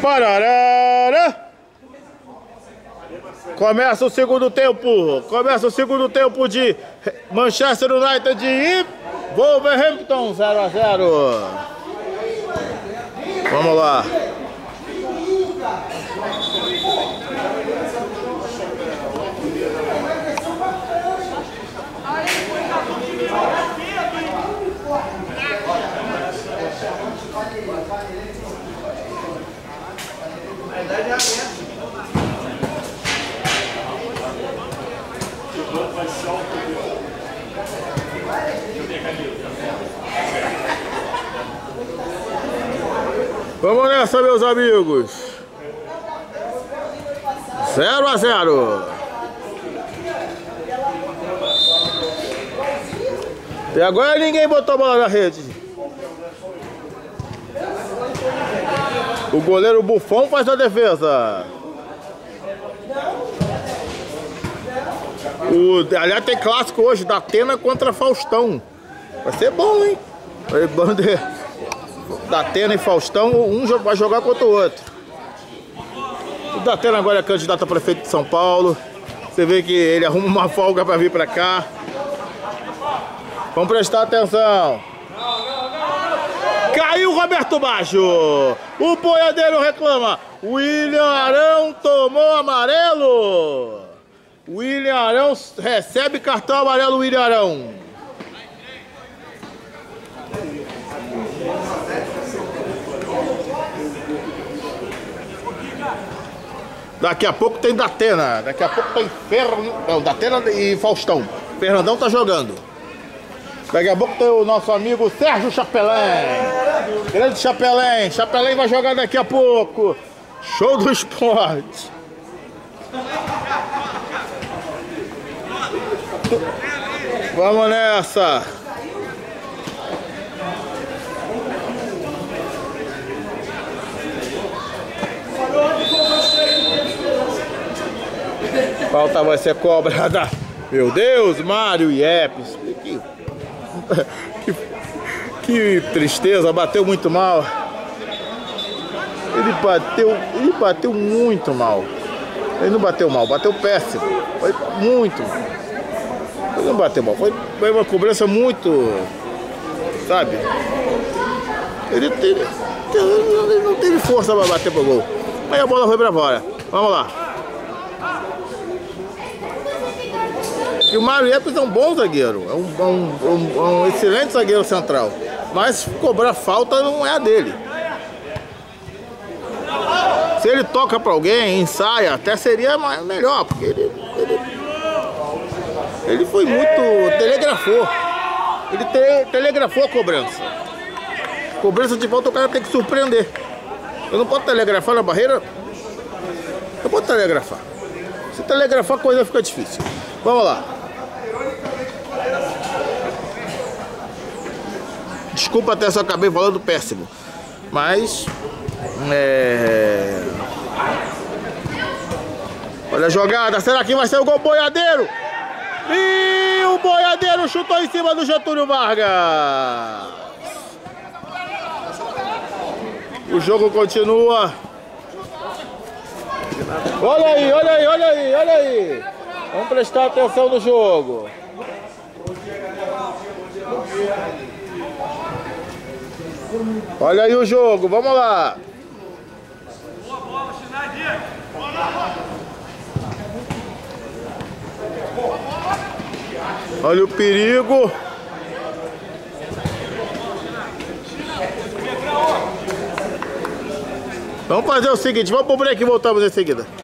Pararara. Começa o segundo tempo. Começa o segundo tempo de Manchester United e Wolverhampton 0 a 0. Vamos lá. Vamos nessa, meus amigos. 0 a 0. E agora ninguém botou a bola na rede. O goleiro Buffon faz a defesa. Aliás, tem clássico hoje, Datena contra Faustão. Vai ser bom, hein? Vai bom Datena e Faustão, um vai jogar contra o outro. O Datena agora é candidato a prefeito de São Paulo. Você vê que ele arruma uma folga para vir para cá. Vamos prestar atenção. Caiu o Roberto Baggio. O boiadeiro reclama. William Arão tomou amarelo. William Arão recebe cartão amarelo. William Arão. Daqui a pouco tem Datena. Daqui a pouco tem Datena e Faustão. Fernandão tá jogando. Daqui a pouco tem o nosso amigo Sérgio Chapelin. Grande Chapelin. Chapelin vai jogar daqui a pouco. Show do esporte. Vamos nessa. Falta vai ser cobrada. Meu Deus, Mário Iepes. Que tristeza, bateu muito mal. Ele bateu muito mal. Ele não bateu mal, bateu péssimo. Foi muito mal. Ele não bateu mal, foi uma cobrança muito, sabe? Ele não teve força para bater pro gol. Aí a bola foi pra fora. Vamos lá. E o Mário Iepes é um bom zagueiro, é um excelente zagueiro central. Mas cobrar falta não é a dele. Se ele toca para alguém, ensaia, até seria melhor, porque ele foi muito... telegrafou. Ele telegrafou a cobrança. Cobrança de falta o cara tem que surpreender. Eu não posso telegrafar na barreira. Eu posso telegrafar. Se telegrafar a coisa fica difícil. Vamos lá. Desculpa até se eu acabei falando péssimo. Mas... olha a jogada. Será que vai ser o gol boiadeiro? E o boiadeiro chutou em cima do Getúlio Vargas. O jogo continua. Olha aí, olha aí, olha aí, olha aí. Vamos prestar atenção no jogo. Olha aí o jogo, vamos lá. Olha o perigo. Vamos fazer o seguinte, vamos pro break e voltamos em seguida.